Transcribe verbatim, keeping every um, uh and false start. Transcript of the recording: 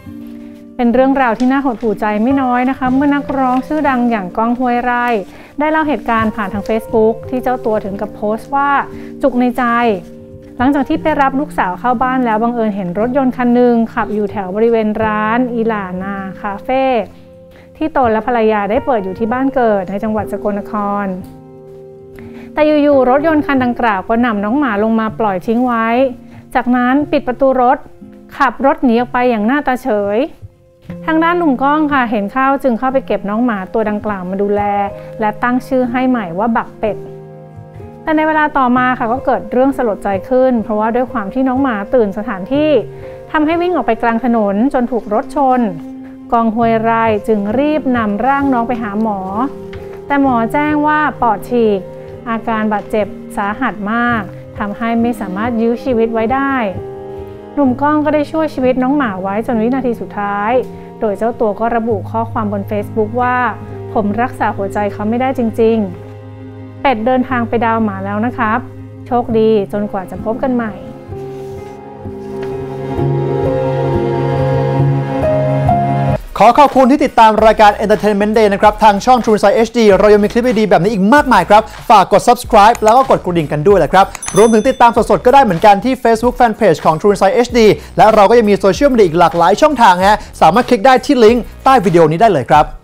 เป็นเรื่องราวที่น่าหดหู่ใจไม่น้อยนะคะเมื่อนักร้องชื่อดังอย่างก้องห้วยไร่ได้เล่าเหตุการณ์ผ่านทาง Facebook ที่เจ้าตัวถึงกับโพสต์ว่าจุกในใจหลังจากที่ไปรับลูกสาวเข้าบ้านแล้วบังเอิญเห็นรถยนต์คันหนึ่งขับอยู่แถวบริเวณร้านอีหลานาคาเฟ่ที่ตนและภรรยาได้เปิดอยู่ที่บ้านเกิดในจังหวัดสกลนครแต่อยู่ๆรถยนต์คันดังกล่าวก็นำน้องหมาลงมาปล่อยทิ้งไว้จากนั้นปิดประตูรถขับรถหนีออกไปอย่างหน้าตาเฉยทางด้านหนุ่มก้องค่ะเห็นเข้าจึงเข้าไปเก็บน้องหมาตัวดังกล่าวมาดูแลและตั้งชื่อให้ใหม่ว่าบักเป็ดแต่ในเวลาต่อมาค่ะก็เกิดเรื่องสลดใจขึ้นเพราะว่าด้วยความที่น้องหมาตื่นสถานที่ทำให้วิ่งออกไปกลางถนนจนถูกรถชนกองห้วยไร่จึงรีบนำร่างน้องไปหาหมอแต่หมอแจ้งว่าปอดฉีกอาการบาดเจ็บสาหัสมากทำให้ไม่สามารถยื้อชีวิตไว้ได้หนุ่มก้องก็ได้ช่วยชีวิตน้องหมาไว้จนวินาทีสุดท้ายโดยเจ้าตัวก็ระบุข้อความบน Facebook ว่าผมรักษาหัวใจเขาไม่ได้จริงๆเป็ดเดินทางไปดาวหมาแล้วนะครับโชคดีจนกว่าจะพบกันใหม่ขอขอบคุณที่ติดตามรายการ Entertainment Day นะครับทางช่อง True Insight เอช ดี เรายังมีคลิปดีๆแบบนี้อีกมากมายครับฝากกด Subscribe แล้วก็กดกระดิ่งกันด้วยแหละครับรวมถึงติดตามสดๆก็ได้เหมือนกันที่ Facebook Fanpage ของ True Insight เอช ดี และเราก็ยังมีโซเชียลมีเดียอีกหลากหลายช่องทางฮะสามารถคลิกได้ที่ลิงก์ใต้วิดีโอนี้ได้เลยครับ